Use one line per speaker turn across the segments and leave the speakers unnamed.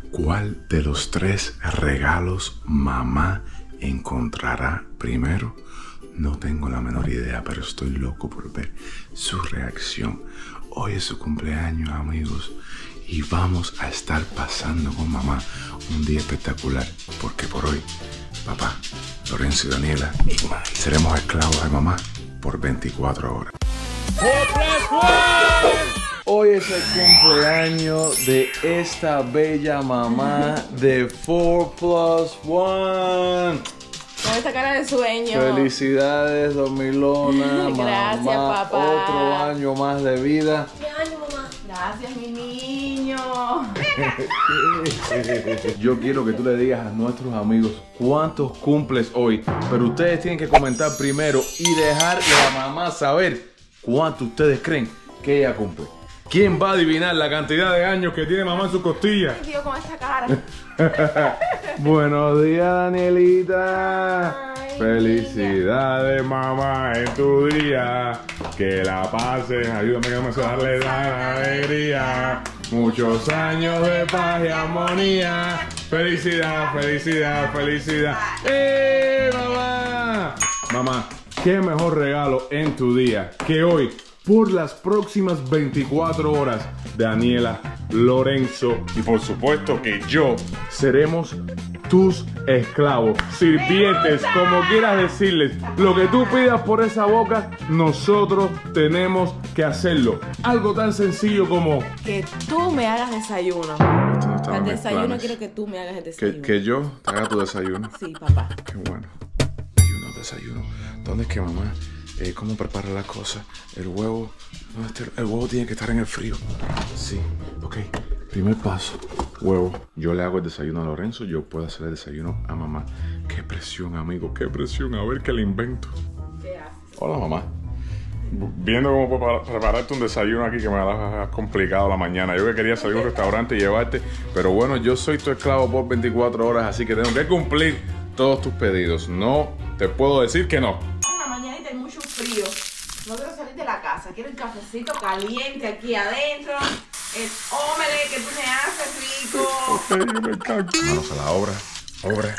¿Cuál de los 3 regalos mamá encontrará primero? No tengo la menor idea, pero estoy loco por ver su reacción. Hoy es su cumpleaños, amigos, y vamos a estar pasando con mamá un día espectacular, porque por hoy, papá, Lorenzo y Daniela seremos esclavos de mamá por 24 horas.
Hoy es el cumpleaños de esta bella mamá de 4+1.
Con esta cara de sueño.
Felicidades, dormilona,
Gracias,
mamá.
papá.
Otro año más de vida.
Gracias, mi niño.
Yo quiero que tú le digas a nuestros amigos cuántos cumples hoy, pero ustedes tienen que comentar primero y dejarle a mamá saber cuánto ustedes creen que ella cumple. ¿Quién va a adivinar la cantidad de años que tiene mamá en su costilla?
Ay, Dios, con esta cara.
Buenos días, Danielita.
Ay,
Felicidades, mamá, en tu día. Que la pases. Ayúdame que me a darle la alegría. Muchos años de paz y armonía. Felicidad, felicidad, felicidad. Mamá! Mamá, qué mejor regalo en tu día que hoy, por las próximas 24 horas, Daniela, Lorenzo y por supuesto que yo seremos tus esclavos, sirvientes, como quieras decirles. Lo que tú pidas por esa boca, nosotros tenemos que hacerlo. Algo tan sencillo como
que tú me hagas desayuno.
Esto no estaba
Al
en mis
desayuno
planes.
quiero que tú me hagas el desayuno.
que yo te haga tu desayuno.
Sí, papá.
Qué bueno. Desayuno. ¿Dónde es que mamá? ¿Cómo prepara las cosas? El huevo. ¿Dónde está? El huevo tiene que estar en el frío. Sí, ok. Primer paso, huevo. Yo le hago el desayuno a Lorenzo, yo puedo hacer el desayuno a mamá. Qué presión, amigo, qué presión. A ver qué le invento.
¿Qué haces?
Hola, mamá. Viendo cómo puedo prepararte un desayuno aquí que me ha complicado la mañana. Yo que quería salir a un restaurante y llevarte, pero bueno, yo soy tu esclavo por 24 horas, así que tengo que cumplir todos tus pedidos. No te puedo decir que no.
Una mañanita y mucho frío. No quiero salir de la casa. Quiero el cafecito caliente aquí adentro. El omelette que tú me haces rico.
Ok, me encanta. Manos a la obra. Obra.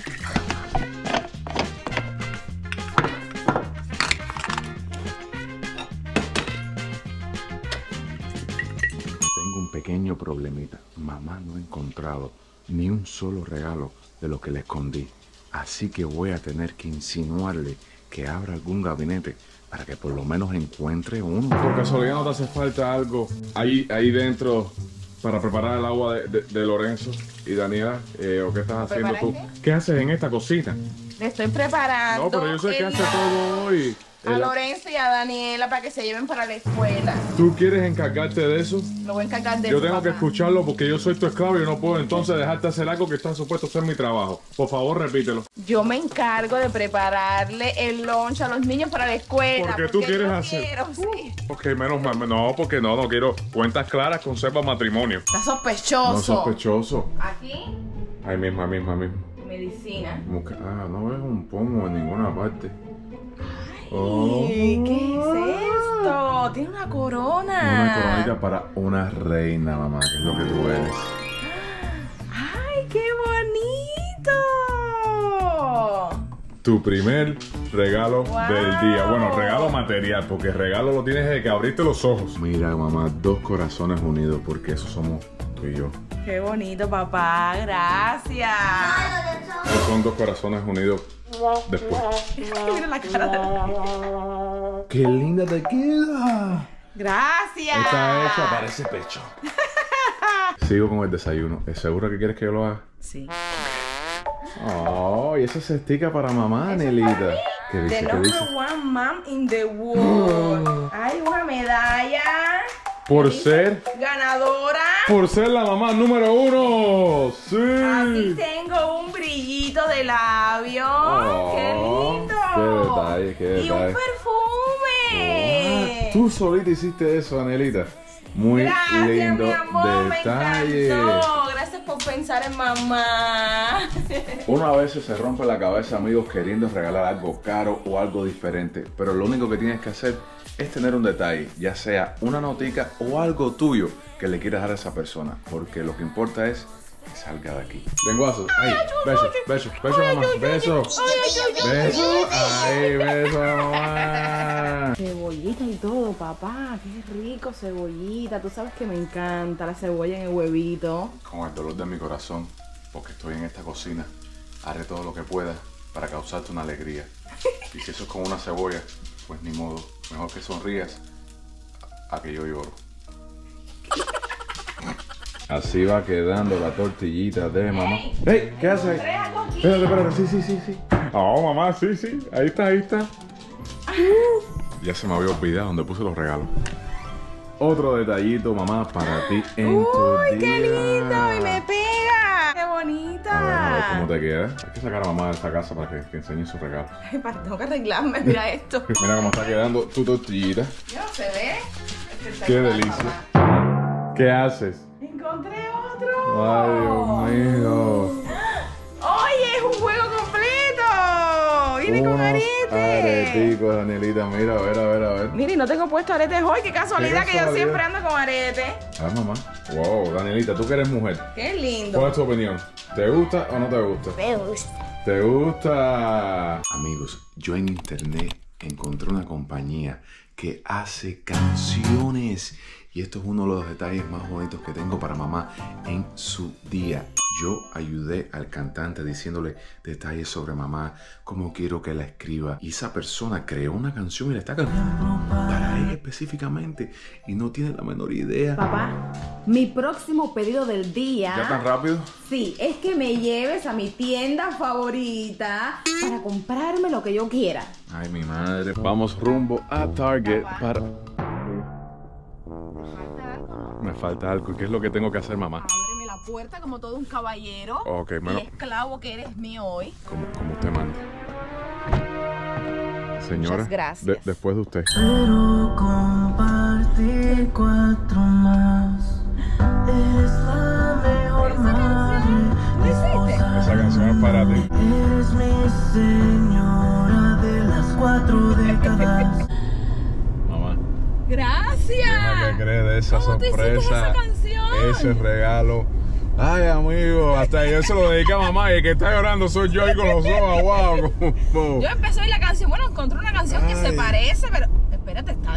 Tengo un pequeño problemita. Mamá no ha encontrado ni un solo regalo de lo que le escondí. Así que voy a tener que insinuarle que abra algún gabinete para que por lo menos encuentre uno. Por casualidad no te hace falta algo ahí dentro para preparar el agua de Lorenzo y Daniela, ¿o qué estás haciendo tú? ¿Qué haces en esta cocina?
Le estoy preparando.
No, pero yo sé que hace todo hoy.
A Lorenzo y a Daniela para que se lleven para la escuela.
¿Tú quieres encargarte de eso?
Lo voy a encargar de
Yo
eso,
tengo que
papá.
escucharlo porque yo soy tu esclavo y yo no puedo entonces dejarte hacer algo que está supuesto a ser mi trabajo. Por favor, repítelo.
Yo me encargo de prepararle el lunch a los niños para la escuela.
Porque tú quieres
yo
hacer.
quiero, sí.
Ok, menos mal. No, porque no quiero cuentas claras, conserva matrimonio.
Está sospechoso.
No sospechoso.
Aquí,
Ahí mismo.
medicina.
No ves un pomo en ninguna parte.
Ay, ¿qué es esto? Tiene una corona.
Una coronita para una reina, mamá, que es lo que tú eres.
¡Ay, qué bonito!
Tu primer regalo
Wow.
del día. Bueno, regalo material, porque regalo lo tienes desde que abriste los ojos. Mira, mamá, 2 corazones unidos, porque eso somos tú y yo.
¡Qué bonito, papá! ¡Gracias!
Esos son 2 corazones unidos después.
Mira la cara.
¡Qué linda te queda!
¡Gracias!
Está hecha, parece pecho. Sigo con el desayuno. ¿Es seguro que quieres que yo lo haga?
Sí.
Oh, y eso se estica para mamá, Nelita. ¿Qué dice?
The
¿Qué
number
dice?
one mom in the world. Hay una medalla.
Por ser
Ganadora.
la mamá número 1.
Aquí
Sí.
tengo un brillito de labio.
Oh,
¡Qué lindo!
qué detalle.
Y un perfume.
Tú solita hiciste eso, Anelita. Muy
Gracias,
lindo
mi amor,
detalle.
me encantó. Gracias por pensar en mamá.
Uno a veces se rompe la cabeza, amigos, queriendo regalar algo caro o algo diferente, pero lo único que tienes que hacer es tener un detalle, ya sea una notica o algo tuyo que le quieras dar a esa persona, porque lo que importa es Que salga de aquí. Lenguazo. Ahí. Beso, beso, beso, mamá. Beso. Beso. Ahí, beso, mamá.
Cebollita y todo, papá. Qué rico, cebollita. Tú sabes que me encanta la cebolla en el huevito.
Con el dolor de mi corazón, porque estoy en esta cocina, haré todo lo que pueda para causarte una alegría. Y si eso es con una cebolla, pues ni modo. Mejor que sonrías a que yo lloro. Así va quedando la tortillita de mamá. ¡Hey! ¿Qué haces? Espérate, espérate. Sí. Oh, mamá, sí. Ahí está. Ya se me había olvidado donde puse los regalos. Otro detallito, mamá, para ti en tu día.
¡Uy, qué lindo! Y me pega. ¡Qué bonita!
A ver cómo te queda. Hay que sacar a mamá de esta casa para que enseñe sus regalos.
Ay, tengo que arreglarme, mira esto.
Mira cómo está quedando tu tortillita.
Ya no se ve.
¡Qué delicia! ¿Qué haces?
Encontré otro.
¡Ay, Dios mío!
¡Oye, es un juego completo! ¡Viene con arete!
Areticos, Danielita, mira, a ver.
Mira, y no tengo puesto aretes hoy. ¡Qué casualidad que yo
casualidad!
siempre ando con arete!
Ah, mamá. Wow, Danielita, tú que eres mujer.
¡Qué lindo!
¿Cuál es tu opinión? ¿Te gusta o no te gusta?
Me gusta.
¿Te gusta? Amigos, yo en internet encontré una compañía que hace canciones. Y esto es uno de los detalles más bonitos que tengo para mamá en su día. Yo ayudé al cantante diciéndole detalles sobre mamá, cómo quiero que la escriba. Y esa persona creó una canción y la está cantando para ella específicamente. Y no tiene la menor idea.
Papá, mi próximo pedido del día...
¿Ya tan rápido?
Sí, es que me lleves a mi tienda favorita para comprarme lo que yo quiera.
Ay, mi madre. Vamos rumbo a Target para... Me falta algo. ¿Qué es lo que tengo que hacer, mamá?
Ábreme la puerta como todo un caballero.
Ok,
y esclavo que eres mío hoy.
Como usted manda. Señora,
Muchas gracias.
Después de usted.
Quiero compartir 4 más. Eres la mejor madre, esposa.
Esa canción es para ti.
Eres mi señora de las 4 décadas.
Mamá.
Gracias.
¿Qué crees de esa
¿Cómo te hiciste
sorpresa?
esa canción?
Ese regalo. Ay, amigo, hasta yo se lo dediqué a mamá y el que está llorando soy yo ahí con los ojos aguados.
Yo empecé a oír la canción. Bueno, encontré una canción que se parece, pero espérate, está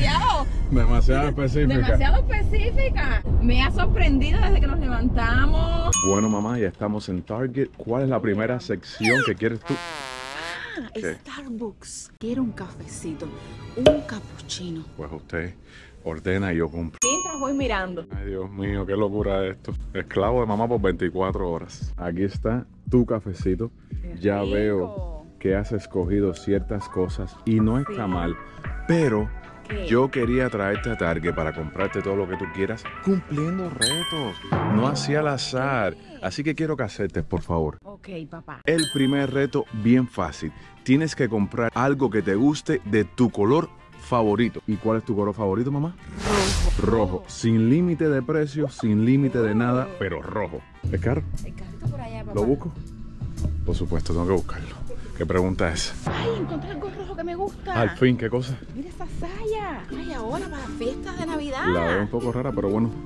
demasiado específica.
demasiado específica. Me ha sorprendido desde que nos levantamos.
Bueno, mamá, ya estamos en Target. ¿Cuál es la primera sección que quieres tú? ¿Qué?
Starbucks. Quiero un cafecito, un cappuccino.
Pues usted ordena y yo compro.
Mientras voy mirando.
Ay, Dios mío, qué locura esto. Esclavo de mamá por 24 horas. Aquí está tu cafecito. Ya
rico.
veo que has escogido ciertas cosas y no está mal. Pero
¿Qué?
yo quería traerte a Target para comprarte todo lo que tú quieras cumpliendo retos. No hacía al azar. Así que quiero que aceptes, por favor.
Ok, papá.
El primer reto, bien fácil. Tienes que comprar algo que te guste de tu color favorito. ¿Y cuál es tu color favorito, mamá? Rojo. Sin límite de precio, sin límite de nada, pero rojo. ¿Es caro?
El carrito por allá, papá.
¿Lo busco? Por supuesto, tengo que buscarlo. ¿Qué pregunta es?
Ay, encontré algo rojo que me gusta.
Al fin, ¿qué cosa?
Mira esa saya. Ay, ahora para fiestas de Navidad.
La veo un poco rara, pero bueno.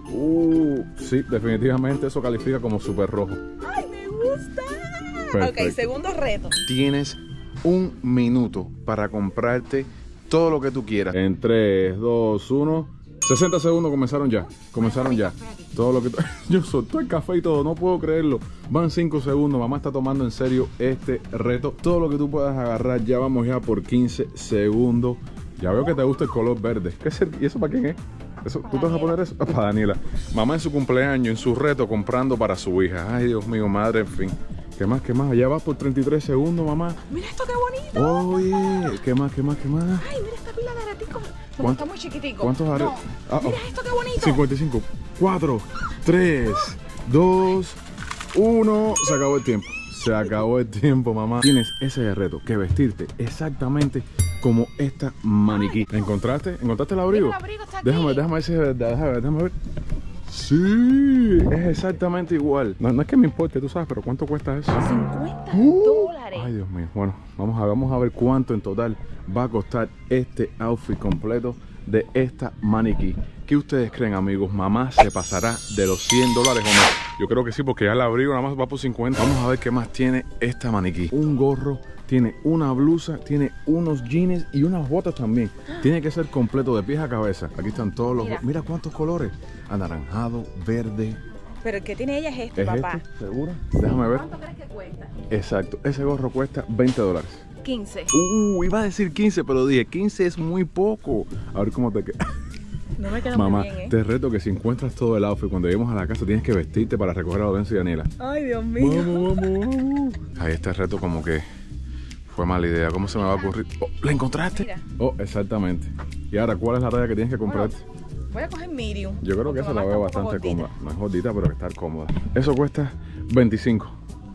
Sí, definitivamente eso califica como súper rojo.
Ay, me gusta.
Perfecto.
Ok, segundo reto.
Tienes 1 minuto para comprarte todo lo que tú quieras. En 3, 2, 1. 60 segundos comenzaron ya. Comenzaron ya. Todo lo que yo solté el café y todo, no puedo creerlo. Van 5 segundos. Mamá está tomando en serio este reto. Todo lo que tú puedas agarrar. Ya vamos ya por 15 segundos. Ya veo que te gusta el color verde. ¿Qué es ¿Y eso para quién es? ¿Eso? ¿Tú te vas a poner eso? Para Daniela. Mamá en su cumpleaños, en su reto, comprando para su hija. Ay, Dios mío, madre, en fin. ¿Qué más? ¿Qué más? Ya va por 33 segundos, mamá.
Mira esto, qué bonito.
Oye, ¿qué más? ¿Qué más? ¿Qué más?
Ay, mira esta pila de areticos. Como
¿Cuánto?
está muy chiquitico.
¿Cuántos aretes?
No. Mira esto, qué bonito.
55, 4, 3, 2, 1. Se acabó el tiempo. Se acabó el tiempo, mamá. Tienes ese reto, que vestirte exactamente como esta maniquí. ¿Encontraste? ¿Encontraste el abrigo?
Mira, el abrigo está aquí.
Déjame ver si es verdad. Déjame ver. Sí, es exactamente igual. No es que me importe, tú sabes, pero ¿cuánto cuesta eso?
$50 dólares.
Ay, Dios mío. Bueno, vamos a ver cuánto en total va a costar este outfit completo de esta maniquí. ¿Qué ustedes creen, amigos? ¿Mamá se pasará de los $100 o no? Yo creo que sí, porque ya el abrigo nada más va por 50. Vamos a ver qué más tiene esta maniquí. Un gorro, tiene una blusa, tiene unos jeans y unas botas también. Tiene que ser completo de pies a cabeza. Aquí están todos los... Mira cuántos colores. Anaranjado, verde.
Pero el que tiene ella es este,
¿Es
papá.
este? ¿Segura? Déjame ver.
¿Cuánto crees que cuesta?
Exacto. Ese gorro cuesta $20.
15.
Iba a decir 15, pero dije 15 es muy poco. A ver cómo te queda.
No me queda
Mamá,
muy bien,
te reto que si encuentras todo el outfit, cuando lleguemos a la casa tienes que vestirte para recoger a Lorenzo y Daniela.
Ay, Dios mío.
Vamos. Ahí este reto como que fue mala idea. ¿Cómo se me va a ocurrir? Oh, ¿la encontraste?
Mira.
Oh, exactamente. Y ahora, ¿cuál es la talla que tienes que comprarte?
Voy a coger medium.
Yo creo que esa la veo bastante cómoda. No es gordita, pero que estar cómoda. Eso cuesta 25.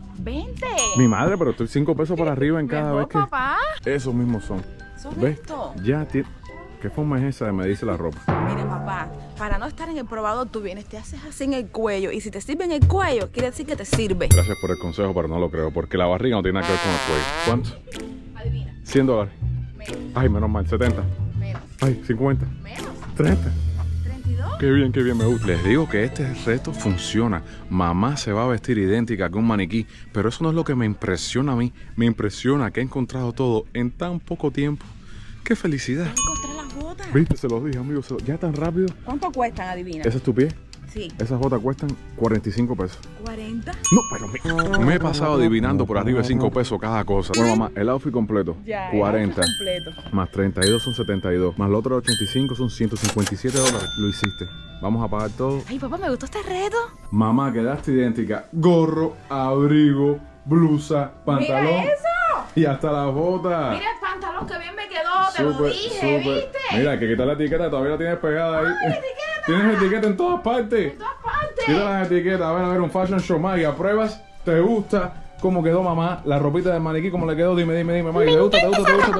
20.
Mi madre, pero estoy 5 pesos para arriba en cada
Mejor,
vez que...
papá.
Esos mismos son.
Son
¿Ves?
estos.
Ya tiene... ¿Qué forma es esa de medirse la ropa?
Mira, papá, para no estar en el probador, tú vienes, te haces así en el cuello. Y si te sirve en el cuello, quiere decir que te sirve.
Gracias por el consejo, pero no lo creo, porque la barriga no tiene nada que ver con el cuello. ¿Cuánto?
Adivina.
$100.
Menos.
Ay, menos mal, 70.
Menos.
Ay, 50.
Menos.
30.
32.
Qué bien, me gusta. Les digo que este reto funciona. Mamá se va a vestir idéntica que un maniquí, pero eso no es lo que me impresiona a mí. Me impresiona que he encontrado todo en tan poco tiempo. ¡Qué felicidad!
Encontré las botas.
Viste, se los dije, amigos, ya tan rápido.
¿Cuánto cuestan, adivina?
¿Ese es tu pie?
Sí.
Esas botas cuestan 45 pesos.
40.
No, pero me he pasado adivinando por arriba de 5 pesos cada cosa. Bueno, mamá, el outfit completo,
Ya,
40.
completo.
Más 32 son 72. Más los otros 85 son $157. Lo hiciste. Vamos a pagar todo.
Ay, papá, me gustó este reto.
Mamá, quedaste idéntica. Gorro, abrigo, blusa, pantalón.
¡Mira eso!
Y hasta las botas.
Mira el pantalón que bien me quedó, te lo
Súper,
dije,
súper.
¿viste?
Mira, hay que quitar la etiqueta, todavía la tienes pegada ahí.
¡Ay, etiqueta!
Tienes etiqueta en todas partes.
En todas partes.
Quita las etiquetas, a ver, un fashion show, Maggie, ¿apruebas? ¿Te gusta cómo quedó mamá? La ropita del maniquí, ¿cómo le quedó? Dime, Maggie, ¿te gusta?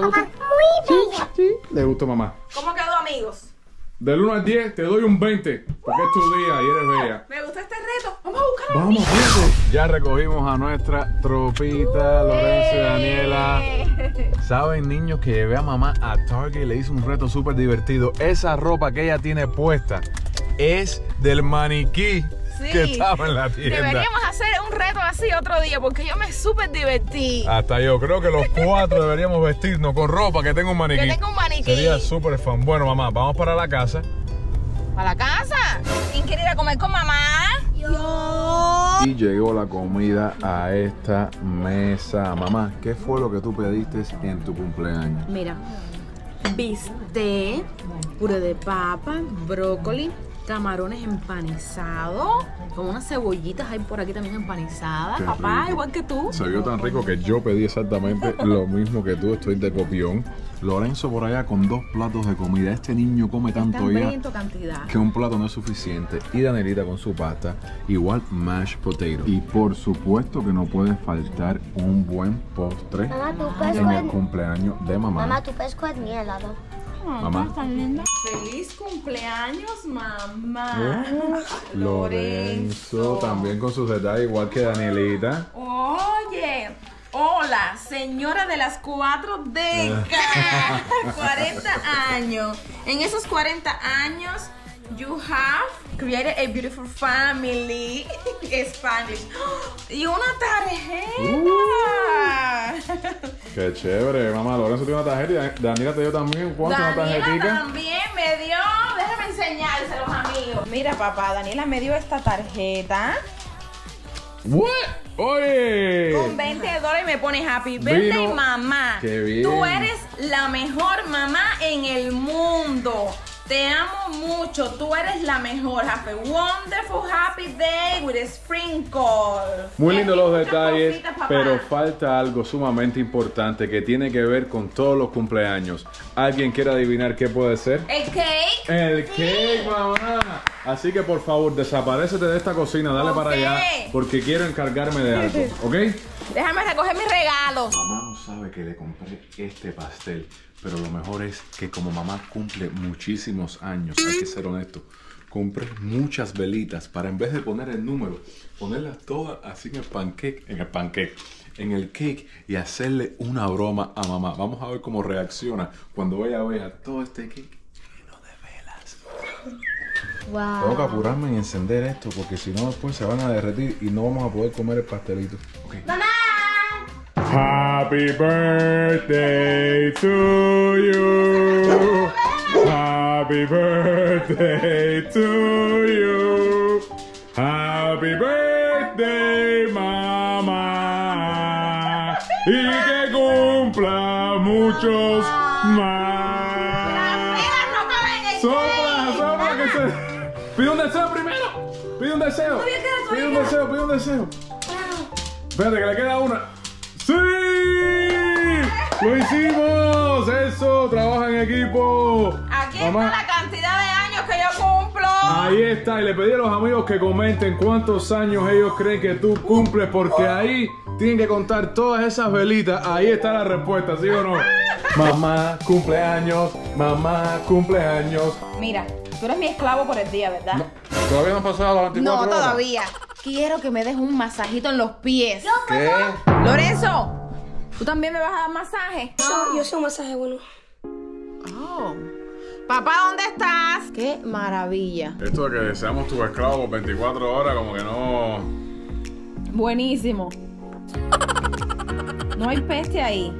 Sí, sí, le gustó mamá.
¿Cómo quedó, amigos?
Del 1 al 10 te doy un 20, porque es tu día y eres bella.
Me gustó este reto. Vamos a buscar a
Vamos, gente. Ya recogimos a nuestra tropita, Lorenzo y Daniela. Saben, niños, que llevé a mamá a Target y le hice un reto súper divertido. Esa ropa que ella tiene puesta es del maniquí que estaba en la tienda.
Deberíamos hacer un reto así otro día porque yo me súper divertí.
Hasta yo creo que los 4 deberíamos vestirnos con ropa que tenga un maniquí.
Que tenga un maniquí.
Sería súper fan. Bueno, mamá, vamos para la casa.
¿Para la casa? ¿Quién quiere ir a comer con mamá? Yo.
Y llegó la comida a esta mesa. Mamá, ¿qué fue lo que tú pediste en tu cumpleaños?
Mira, bistec, puré de papa, brócoli, camarones empanizados, con unas cebollitas hay por aquí también empanizadas.
Qué
Papá,
rico.
igual que tú.
Se vio tan rico que yo pedí exactamente lo mismo que tú. Estoy de copión. Lorenzo por allá con 2 platos de comida. Este niño come
Está
tanto ya
hambriento cantidad.
que un plato no es suficiente. Y Danielita con su pasta, igual mashed potato. Y por supuesto que no puede faltar un buen postre
Mamá, tu
en el
pesco
cumpleaños de mamá.
Mamá, tu pesco es mi helado.
Mamá.
Feliz cumpleaños, mamá.
Lorenzo también con sus detalles, igual que Danielita.
Oye, hola, señora de las 4 décadas, 40 años. En esos 40 años, you have created a beautiful family. Spanglish. Y una tarjeta.
Qué chévere, mamá. Lorenzo tiene una tarjeta y Daniela te dio también. ¿Cuánto una
Daniela
tarjetita?
también me dio. Déjame enseñárselos, amigos. Mira, papá, Daniela me dio esta tarjeta.
¿What? ¡Oye!
Con $20 y me pone happy birthday,
Vino.
mamá.
Qué bien.
Tú eres la mejor mamá en el mundo. Te amo mucho. Tú eres la mejor. Have a wonderful happy day with a sprinkle.
Muy lindos los
Muchas
detalles,
cositas, papá.
pero falta algo sumamente importante que tiene que ver con todos los cumpleaños. ¿Alguien quiere adivinar qué puede ser?
El cake.
El cake, mamá. Así que por favor, desaparécete de esta cocina, dale para allá, porque quiero encargarme de algo, ¿ok?
Déjame recoger mis regalos.
Mamá no sabe que le compré este pastel, pero lo mejor es que como mamá cumple muchísimos años, hay que ser honesto, compré muchas velitas para en vez de poner el número, ponerlas todas así en el cake y hacerle una broma a mamá. Vamos a ver cómo reacciona cuando ella vea todo este cake lleno de velas.
Wow.
Tengo que apurarme en encender esto porque si no después se van a derretir y no vamos a poder comer el pastelito. Okay.
¡Mamá!
Happy birthday to you. Happy birthday to you. Happy birthday, mamá. Y que cumpla muchos más. Sopla, que se... Pide un deseo primero. Pide un deseo. Pide un deseo. Espérate, que le queda una. ¡Sí! ¡Lo hicimos! ¡Eso! ¡Trabaja en equipo!
Aquí
Mamá,
está la cantidad de años que yo cumplo.
ahí está. Y le pedí a los amigos que comenten cuántos años ellos creen que tú cumples, porque ahí tienen que contar todas esas velitas. Ahí está la respuesta, ¿sí o no? Mamá, cumpleaños. Mamá, cumpleaños.
Mira, tú eres mi esclavo por el día, ¿verdad?
¿Todavía no han pasado las 24
No,
horas?
todavía. Quiero que me des un masajito en los pies.
¿Qué?
Lorenzo, ¿tú también me vas a dar masaje?
Yo sé un masaje bueno.
Oh. Papá, ¿dónde estás? ¡Qué maravilla!
Esto de que seamos tus esclavos 24 horas, como que no...
Buenísimo. No hay peste ahí.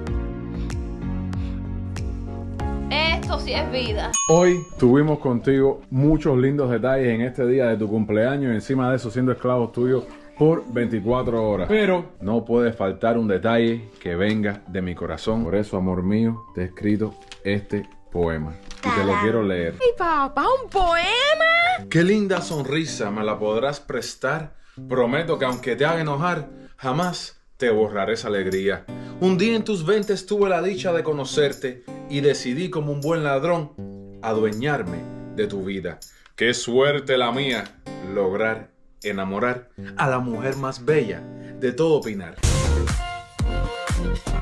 Esto sí es vida.
Hoy tuvimos contigo muchos lindos detalles en este día de tu cumpleaños y encima de eso siendo esclavos tuyos por 24 horas. Pero no puede faltar un detalle que venga de mi corazón. Por eso, amor mío, te he escrito este poema y te lo quiero leer.
¡Ay, papá, un poema!
Qué linda sonrisa me la podrás prestar. Prometo que aunque te haga enojar, jamás te borraré esa alegría. Un día en tus 20 tuve la dicha de conocerte y decidí como un buen ladrón adueñarme de tu vida. Qué suerte la mía lograr enamorar a la mujer más bella de todo Pinar.